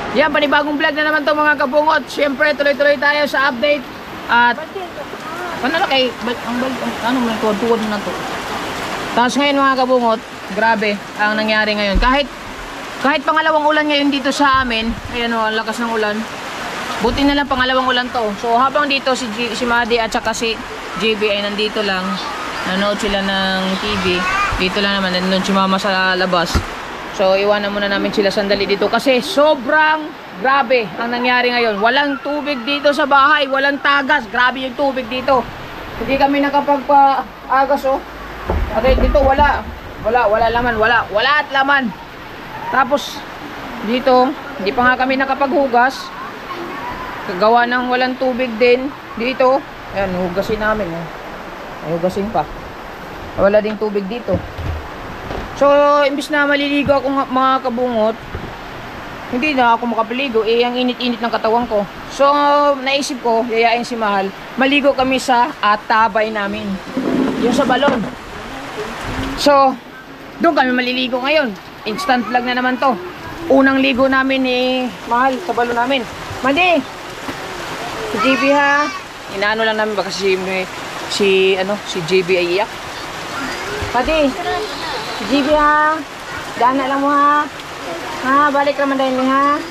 Yan, panibagong vlog na naman to mga kabungot. Siyempre, tuloy-tuloy tayo sa update. At ano na kay ano mo tuwad na to. Tapos ngayon mga kabungot, grabe ang nangyari ngayon. Kahit pangalawang ulan ngayon dito sa amin, ayan o, ang lakas ng ulan. Buti na lang pangalawang ulan to. So habang dito si Madi at saka si JB ay nandito lang, nanood sila ng TV. Dito lang naman, nandun si Mama sa labas. So iwanan muna namin sila sandali dito kasi sobrang grabe ang nangyari ngayon. Walang tubig dito sa bahay, walang tagas. Grabe yung tubig dito. Hindi kami nakapagpa-agas oh. Okay, dito wala laman, wala at laman. Tapos dito, hindi pa nga kami nakapaghugas. Gawa ng walang tubig din dito. Ayan, hugasin namin eh. Ay, hugasin pa. Wala ding tubig dito. So, imbis na maliligo ako mga kabungot, hindi na ako makapaligo. Eh, ang init-init ng katawan ko. So, naisip ko, yayain si Mahal. Maligo kami sa tabay namin. Yung sa balon. So, doon kami maliligo ngayon. Instant vlog na naman to. Unang ligo namin ni Mahal sa balon namin. Madi! Si JB ha. Inaano lang namin baka si JB ay iyak. Madi! Si JB ha. Daan na lang mo ha. Ha, balik naman dahil ha.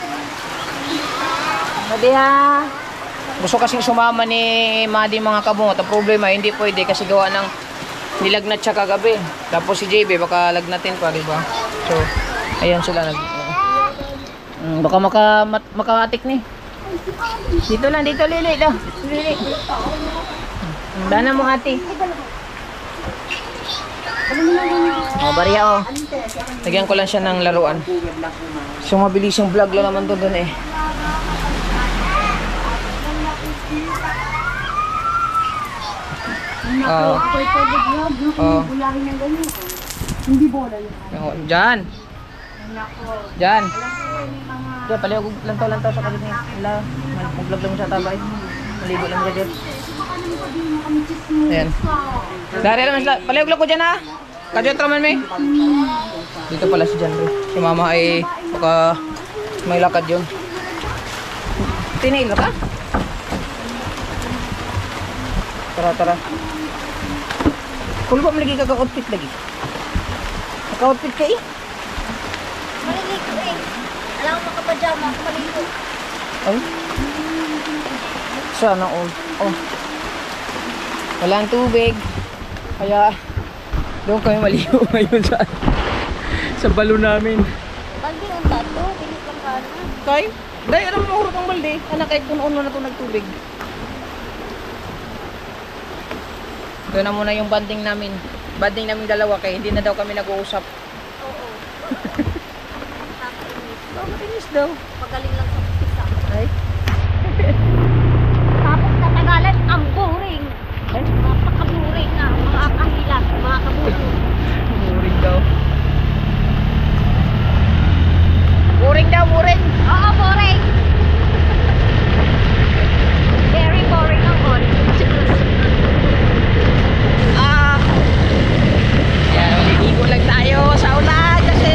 Madi ha. Gusto kasing sumama ni Madi mga kabungot. Ang problema, hindi pwede kasi gawa ng nilagnat siya kagabi. Tapos si JB baka lagnatin pa, diba? So, ayan sila baka makatik ni. Dito lang, dito Lili daw. Lili. Dana mo ate. Oh, bariya oh. Lagyan ko lang siya ng laruan. So, mabilis yung vlog lang naman doon eh. Hindi bola yun. Diyan. Diyan. Diyan, palihog lantaw-lantaw sa kalit niya. Mag-vlog lang sa tabay. Maligo lang siya dyan. Ayan. Dari naman sila. Palihog lang ko dyan ha. Kadyo traman may. Dito pala si Jan. Si Mama ay baka may lakad yun. Tinail ka? Tara. Kung ba malagi kaka-outfit lagi? Naka-outfit ka eh? Maliligo eh. Alam mo makapajama ako maligo. Ay? Sana all. Oh. Walang tubig. Kaya doon kami maligo ngayon sa balon namin. Balde ang tato. Pilit lang ka na. Kay? Dahil alam mo mahurot ang balde. Anak kahit kung na ito nagtubig. Doon na muna yung banding namin. Banding namin dalawa kaya hindi na daw kami nag-uusap. Oo. Matinis daw. Magaling lang sa pisa. Ay? Tapos katagalan, ang boring. Ay? Napaka-boring nga. Mga kahilas, mga kabulo. Boring daw. Boring daw, boring. Oo, boring. Very boring ang all. Yan, maliligo lang tayo sa ulan kasi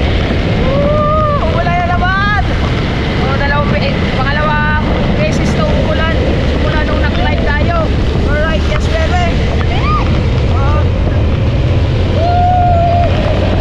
wala na naman. Pangalawang beses na umulan simula nung nag-live tayo. Alright, yes baby.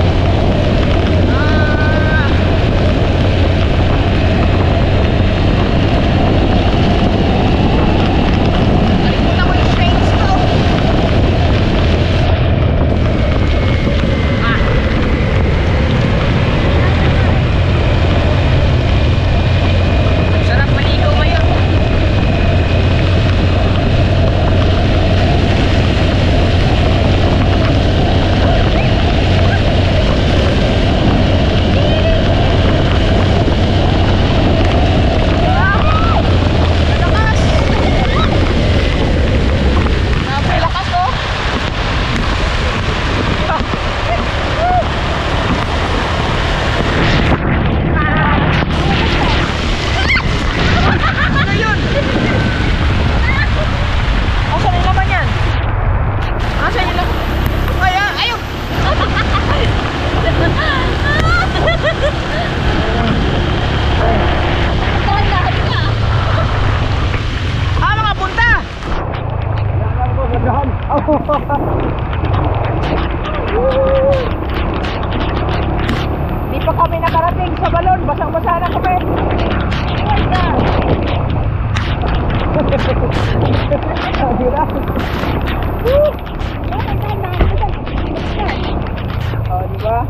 balon. Basang-basa na kami. Sabi na. Oh, di ba?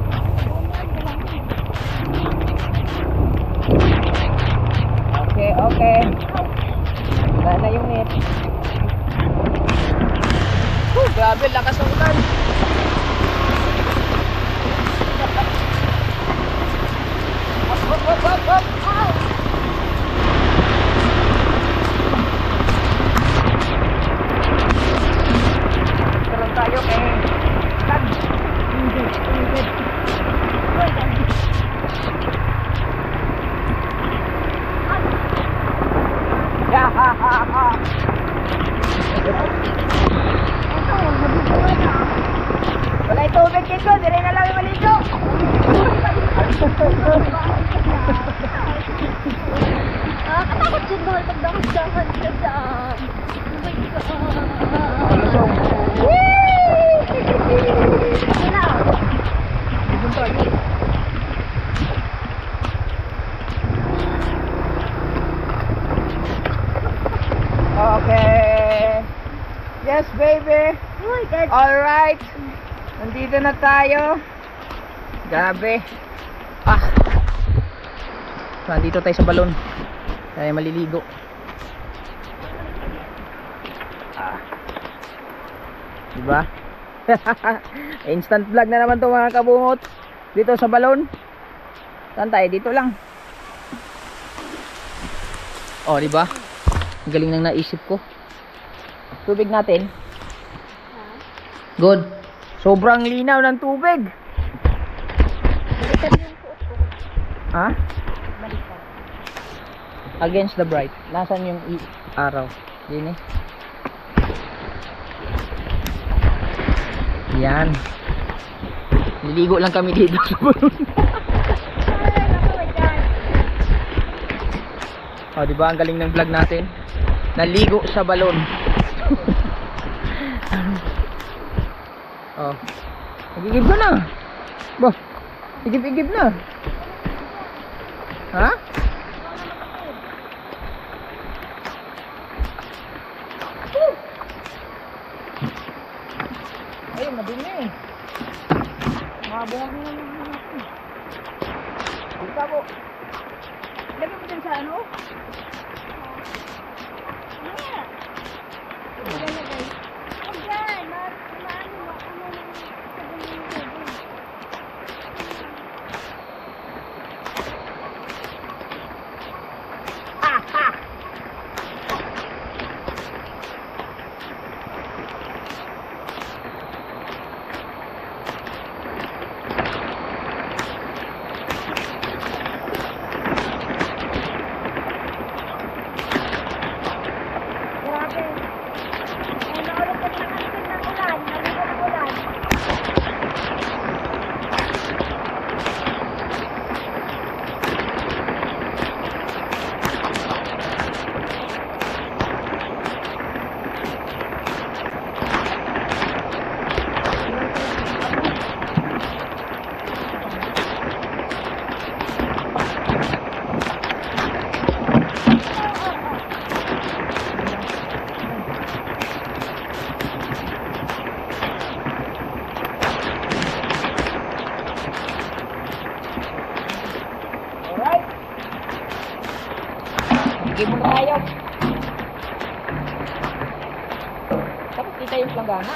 Okay, okay. Wala na yung net. Grabe, lakas ng ulan. Hop. Turun tayo kay Tag. Wala yung tubig dito, dire na lang yung maligo. Nakakatakot yun mahal pag dahan-dahan ka dyan. Oh my God. Wala. Okay. Yes, baby. Oh my God. Alright. Nandito na tayo. Grabe. Nandito tayo sa balon. Tayo maliligo. Diba? Instant vlog na naman to mga kabungot. Dito sa balon. Saan tayo? Dito lang. Oh, diba? Ang galing nang naisip ko. Tubig natin. Good. Sobrang linaw ng tubig. Baliktad yung suot ko. Ha? Baliktad. Against the bright. Nasaan yung araw? Dini. Yan. Niligo lang kami dito sa balon. Oh, di ba ang galing ng vlog natin? Naligo sa balon. Oh. Igib ka na. Ba. Igib na. Ha? Ay, madumi. Mabungag na natin. Dito po. Lagay mo dyan sa ano? Sige muna tayo. Tapos kita yung planggana.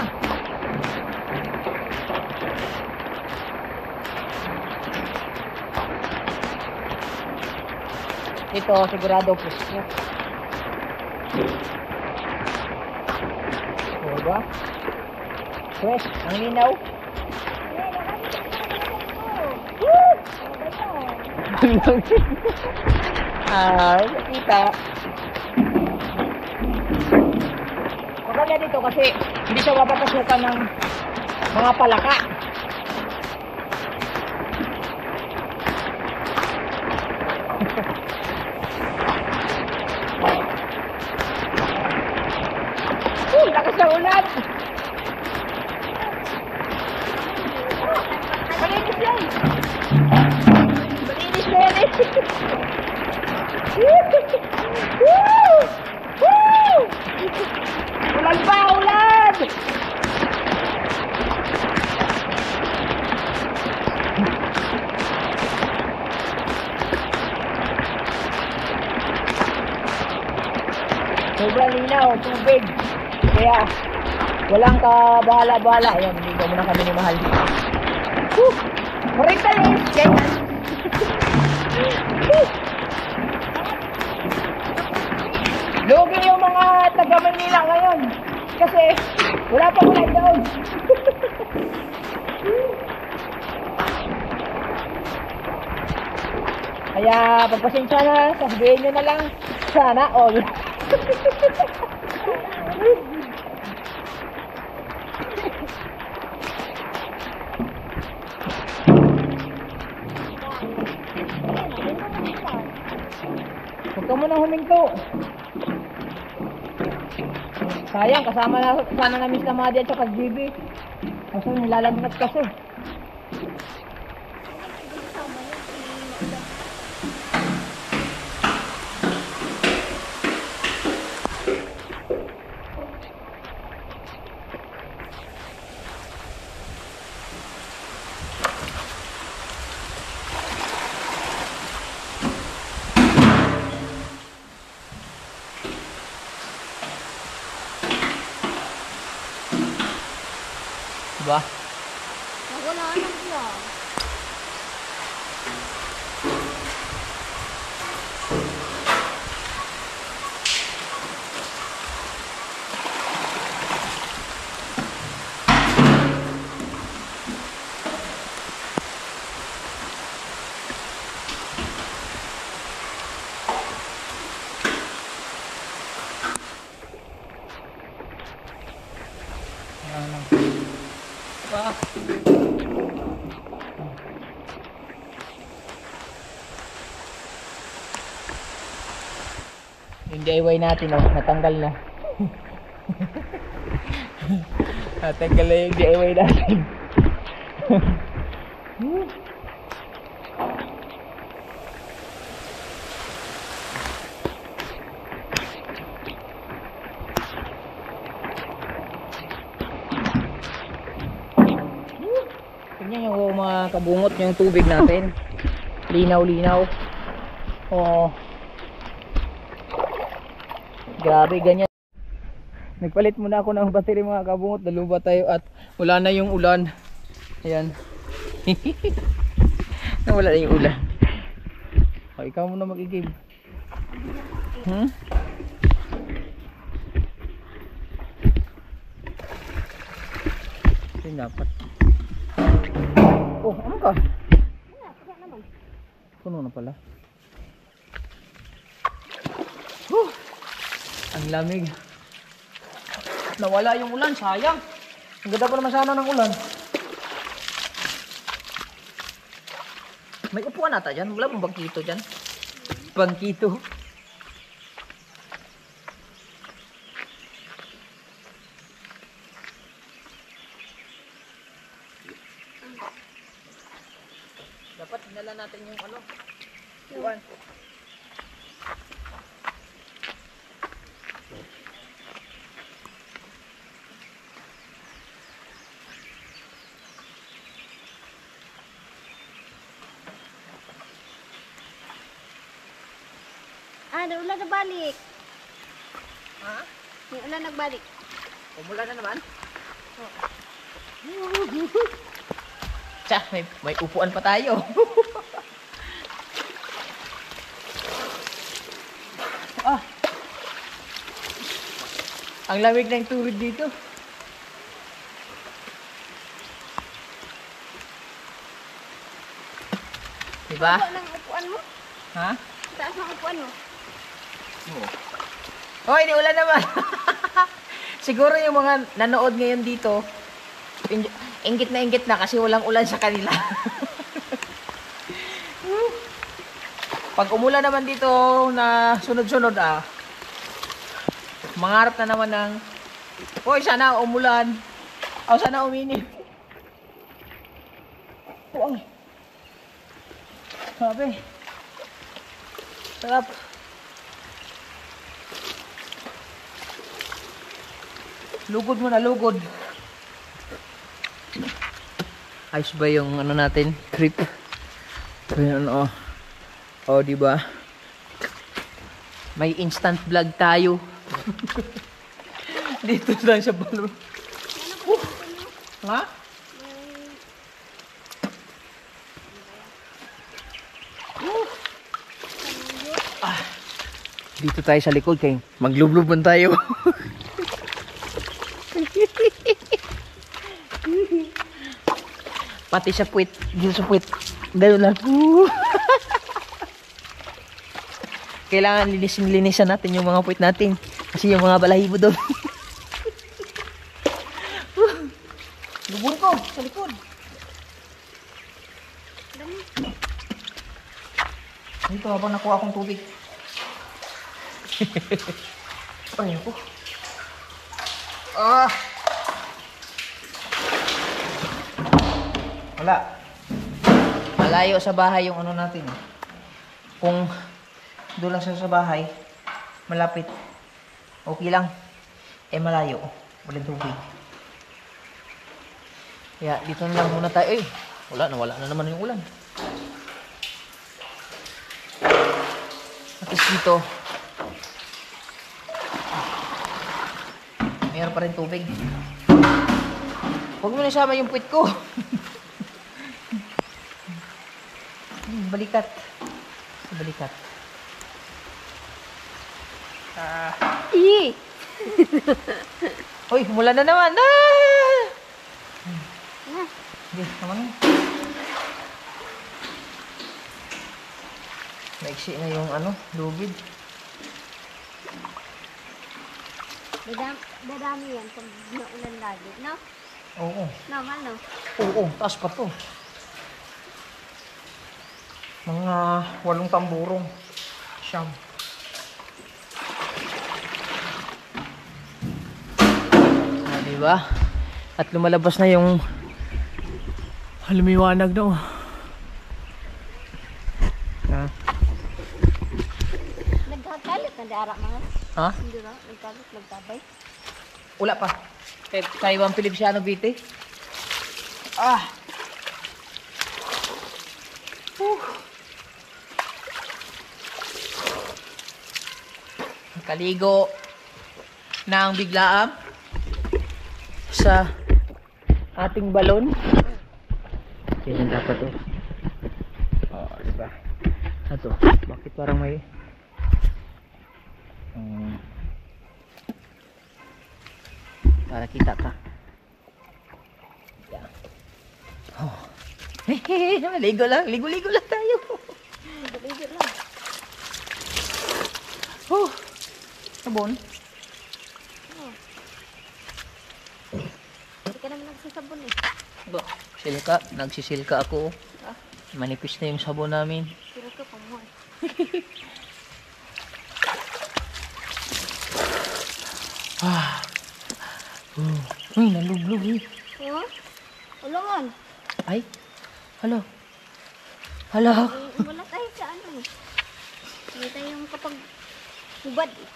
Ito sigurado puso. Diba? Fresh, ang linaw. Kita. Maganda dito kasi hindi siya mapapasukan ng mga palaka. Lakas ng ulan. Malinis yan. Malinis na yan eh. Ulan pa, ulan! Sobrang linaw, tubig. Kaya, walang kabahala-bahala. Ayan, hindi ka muna kami ni Mahal. Woo! Maritalis! Ganyan. Lugi yung mga taga-Manila ngayon. Kasi, wala pa mga doon. Kaya, pagpasensya na, sabihin nyo na lang, sana all. Huwag ka muna huminto. Sayang, kasama na sana namin sa Madi at saka GB. Kasi nilalagnat kasi. Diba? Wala na siya. Yung DIY natin, oh, natanggal na. Natanggal na yung DIY natin. Tingnan yung mga kabungot yung tubig natin. Linaw-linaw. Oh. Grabe, ganyan. Nagpalit muna ako ng battery mga kabungot. Daluba tayo at wala na yung ulan. Ayan. Wala na yung ulan. O, ikaw muna mag-igib. Ito dapat. Oh, ano ka? Puno na pala. Ang lamig. Nawala yung ulan, sayang. Ang ganda pa naman sana ng ulan. May upuan ata dyan. Wala pong bangkito dyan. Bangkito. Dapat dinala natin yung ano. Upuan. Yung ulan nagbalik. Ha? Yung ulan nagbalik. Umulan na naman? Tsa, may upuan pa tayo. Ah. Ang lamig ng tubig dito. Diba? Taas ng upuan mo? Ha? Taas ng upuan mo? Hoy, di ulan naman. Siguro yung mga nanood ngayon dito, inggit na kasi walang ulan sa kanila. Pag umulan naman dito na sunod-sunod mangarap na naman ng, hoy, sana umulan. O sana uminit. Sabi. Sarap. Lugod mo na, lugod. Ayos ba yung ano natin? Trip. Ayan, oh. Oh, di ba? May instant vlog tayo. Dito lang sa balon. Ha? Ah, dito tayo sa likod kay maglubluban tayo. Pati sa puwit, dito sa puwit. Gano'n lang. Kailangan linisan natin yung mga puwit natin. Kasi yung mga balahibo doon. Lubon ko sa likod. Dito habang nakuha akong tubig. Ay, ako. Ah! Wala. Malayo sa bahay yung ano natin. Kung doon lang sa bahay, malapit. Okay lang. Eh, malayo. Walang tubig. Kaya, dito na lang muna tayo. Eh, wala na naman yung ulan. At least dito, mayroon pa rin tubig. Huwag mo na isama yung puwit ko. Balikat. Balikat. Uy, mula na naman. Sige, naman. Maiksi na yung ano, lubid. Dadami yan pag naulan lagi, no? Oo. Normal, no? Oo, taas pa to. Mga 8 tamburong. Siyam. Ah, diba? At lumalabas na yung lumiwanag na, oh. Ah. Nagkakalit na dara mga. Ha? Hindi ba? Nagkalit, nagtabay. Wala pa. Kaya ibang Pilipsiano Biti. Ah! Kaligo ng biglaam sa ating balon. Yan dapat to. Oh, diba? Ito, bakit parang may para kita ka. Yan. Oh. Ligo lang, ligo-ligo lang tayo. Ligo lang. Oh. Sabon. Oh. Hindi ka naman nagsasabon eh. Ba, nagsisilka ako. Ah, Manipis na yung sabon namin. sila ka pa mo eh. Ah. Uy, nalublog eh. Oh? Ulangan. Ay. Hala. Hala. Eh, wala tayo sa ano eh. Hindi tayo yung kapag hubad eh.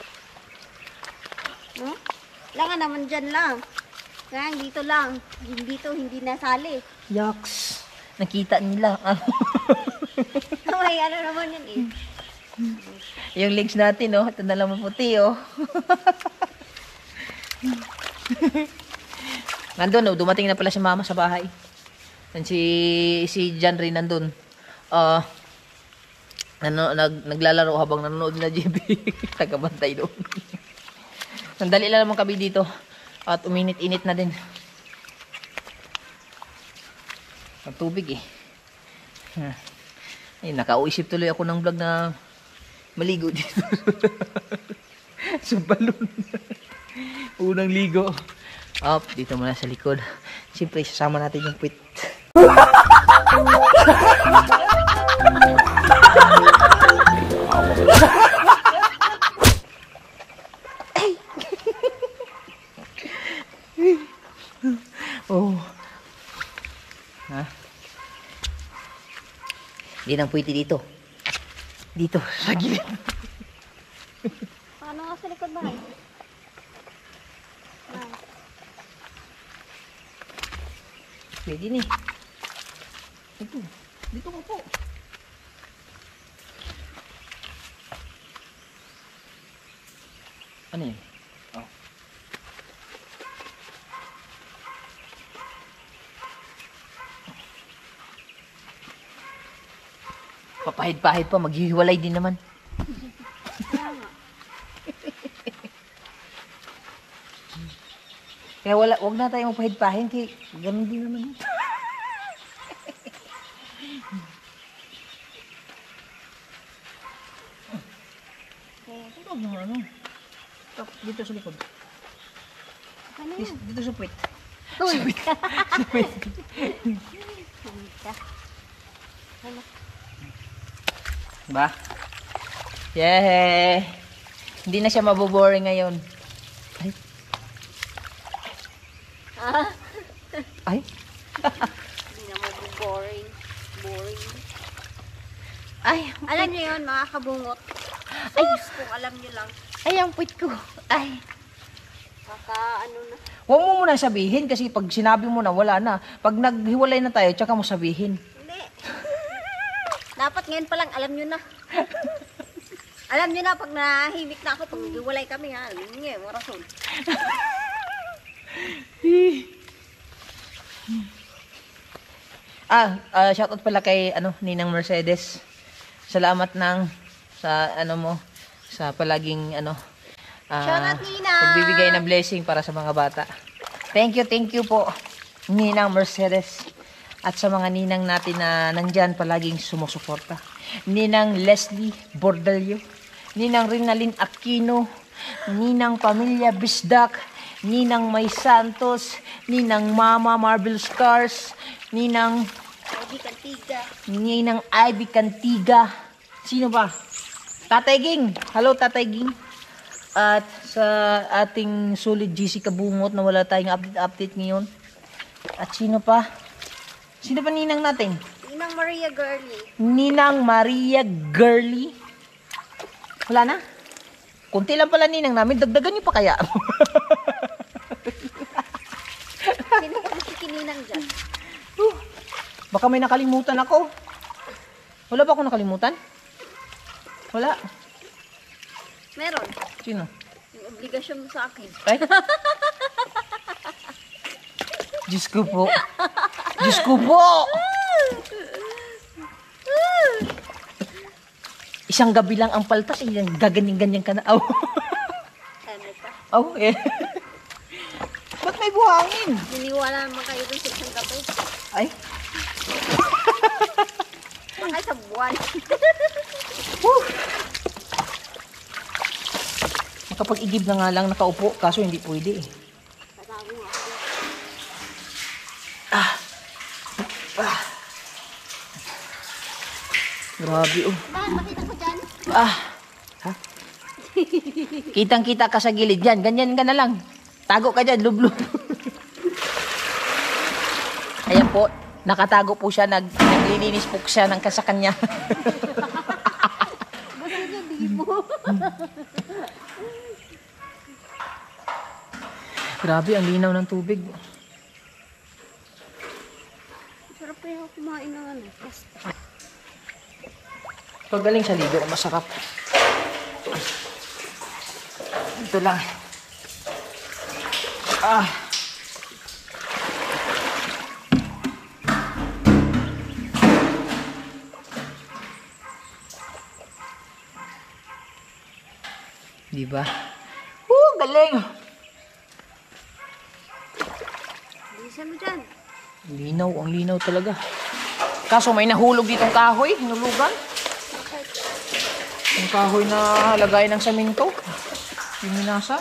No? Langan naman dyan lang. Kaya dito lang. Dito hindi nasali. Yaks. Nakita nila. May ano naman yan eh. Yung legs natin, oh. Ito na lang maputi, oh. Nandun, oh. Dumating na pala si mama sa bahay. And si John rin nandun. Naglalaro habang nanonood na JB. Tagabantay doon. Sandali lang naman kami dito. At uminit-init na din. Ang tubig eh. Ay, nakauisip tuloy ako ng vlog na maligo dito. Sa balon. Unang ligo. Up, dito muna sa likod. Siyempre, sasama natin yung puwit. Oh. Ha? Hindi nang pwede dito. Dito, sa gilid. Paano nga sa likod ba? Pwede ni. Ito. Dito ko po. Ano yun? Oh. Papahid-pahid pa, maghihiwalay din naman. Kaya wag na tayong magpahid-pahid, kaya ganun din naman. Ito yung ano. Dito sa likod. Ano yan? Dito sa puwit. Uy! Sa puwit. Ba? Yay! Hindi na siya maboboring ngayon. Ay. Ah, Ay. hindi na boring. Boring. Ay. Alam niyo yun, mga kabungot. Ay, kung alam niyo lang. Ay, ang puwit ko. Ay. Ano na. Huwag mo muna sabihin kasi pag sinabi mo na wala na. Pag naghiwalay na tayo, tsaka mo sabihin. Hindi. Dapat ngayon pa lang, alam niyo na. Alam niyo na, pag nahimik na ako, pag naghiwalay kami, ha? Alam niyo, mga rason. Shoutout pala kay Ninang Mercedes. Salamat sa mo sa palaging Shoutout, Ninang! pagbibigay ng blessing para sa mga bata. Thank you po Ninang Mercedes at sa mga ninang natin na nandyan palaging sumusuporta. Ninang Leslie Bordalio, Ninang Rinalyn Aquino, Ninang Pamilya Bisdak, Ninang May Santos, Ninang Mama Marble Stars, Ninang Ivy Cantiga. Sino ba? Tatay Ging. Hello, Tatay Ging. At sa ating solid GC Kabungot na wala tayong update ngayon. At sino pa? Sino pa ninang natin? Ninang Maria Girlie. Ninang Maria Girlie. Wala na? Kunti lang pala ninang namin. Dagdagan niyo pa kaya? Sino pa si Kininang dyan? Baka may nakalimutan ako. Wala ba akong nakalimutan? Wala. Meron. Sino? Yung obligasyon mo sa akin. Ay? Diyos ko po. Diyos ko po! Isang gabi lang ang paltas. Gaganing-ganyan ka na. Aw. Ano pa? Aw, eh. Ba't may buhangin? Niniwala naman kayo dun sa isang gabi. Ay. Ay, sa buwan. Makapag-igib na nga lang nakaupo. Kaso hindi pwede eh. Tatago nga ako. Grabe oh. Bakit makita ko dyan? Ha? Kitang-kita ka sa gilid dyan. Ganyan ka na lang. Tago ka dyan, lublub. Ayan po, nakatago po siya. Naglilinis po siya ng kasakan niya. Basta niya, di mo. Grabe, ang linaw ng tubig. Sarap pa yung kumain ng pasta. Pag galing sa ligo, masarap. Ito lang. Diba? Galing! Bilisan mo dyan. Linaw, ang linaw talaga. Kaso may nahulog ditong kahoy, hinulugan. Yung kahoy na lagay ng saminto. Yung minasa.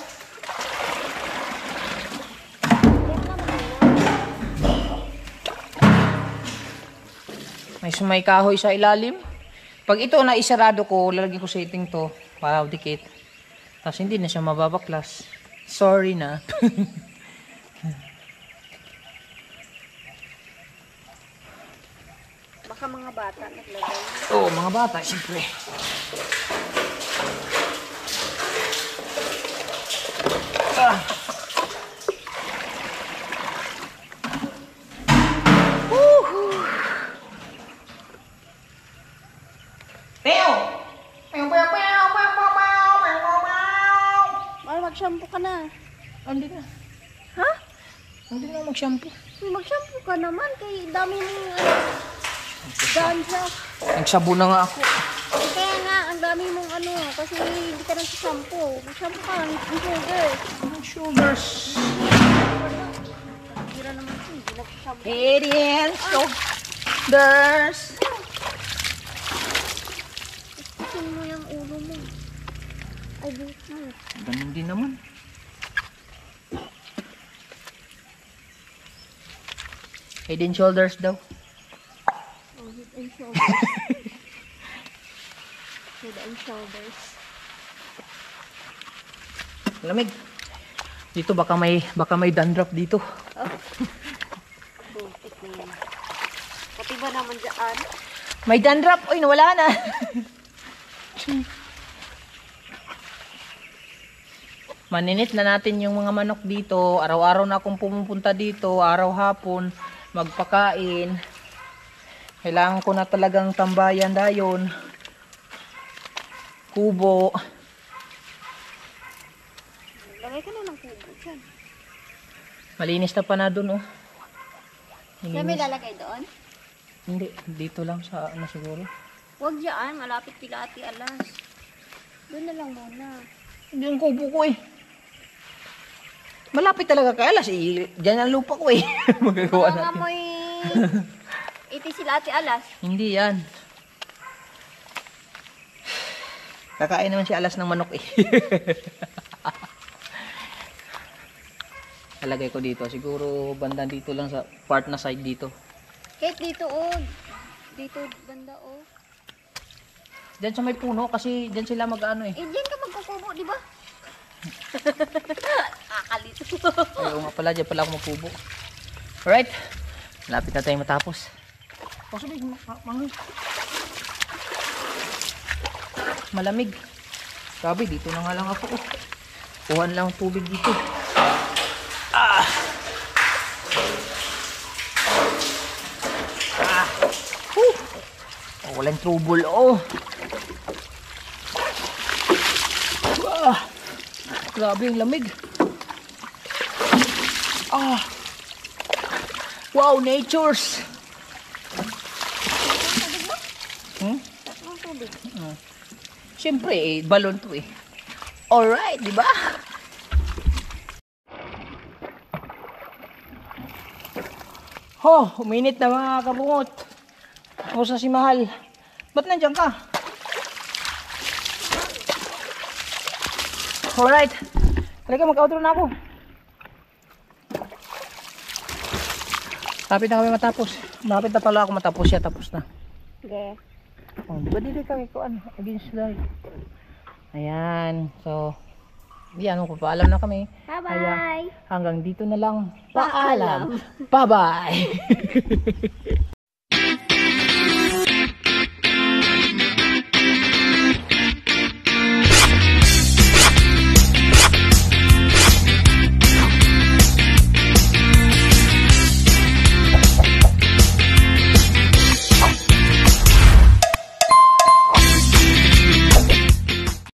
May kahoy sa ilalim. Pag ito na isarado ko, lalagyan ko sa iting to para dikit. Tapos hindi na siya mababaklas. Sorry na. Baka mga bata naglagay. Oo, mga bata, siyempre. Ay, mag-shampoo ka na. Hindi na. Ha? Hindi na mag-shampoo. Mag-shampoo ka naman kay dami mong ganja. Nagsabo na nga ako. Kaya nga, ang dami mong kasi hindi ka nag-shampoo. Mag-shampoo ka, ang sugar. Sugars. Tira naman ito, hindi nag-shampoo. Ariel, sugars. Isin mo yung ulo mo. Ay, buhok mo. Ganun din naman. Head and shoulders daw. Oh, head and shoulders. Head and shoulders. Lamig. Dito baka may dandruff dito. Oh. Butik na yan. Pati ba naman dyan? May dandruff. Uy, nawala na. Maninit na natin yung mga manok dito. Araw-araw na akong pumupunta dito. Araw-hapon. Magpakain. Kailangan ko na talagang tambayan dayon. Kubo. Lagay ka na ng kubo dyan. Malinis na pa na dun, oh. Kaya may lalagay doon? Hindi, dito lang sa ano siguro. Huwag dyan, malapit kila Ate Alas. Doon na lang muna. Hindi yung kubo ko eh. Malapit talaga kay Alas eh. Diyan ang lupa ko eh. Magagawa Baka nga natin. mo'y iti sila Ate Alas. Hindi yan. Kakain naman si Alas ng manok eh. Talagay ko dito. Siguro banda dito lang sa part na side dito. Kahit dito oh. Dito banda oh. Diyan sa may puno kasi diyan sila mag-ano eh. Eh, dyan ka magkukubo, di ba? Akalito. Ay, oo nga pala, diyan pala ako magkubo. Alright. Lapit na tayo matapos. O sabi, malamig. Sabi, dito na nga lang ako. Kuhan lang ang tubig dito. Ah! Ah! Whew! Oh, walang trouble, oh. Ah! Grabe yung lamig. Ah! Wow, natures! Hmm? Ang tubig. Siyempre, eh, balon to eh. Alright, di ba? Oh, uminit na mga kabungot. Kumusta si Mahal? Ba't nandiyan ka? Alright. Talaga mag-outro na ako. Lapit na kami matapos. Lapit na pala ako matapos siya. Tapos na. Okay. Oh, di ba dili kami kuan against light? Ayan. So, yan, paalam na kami. Bye-bye. Kaya, hanggang dito na lang. Paalam. Bye-bye.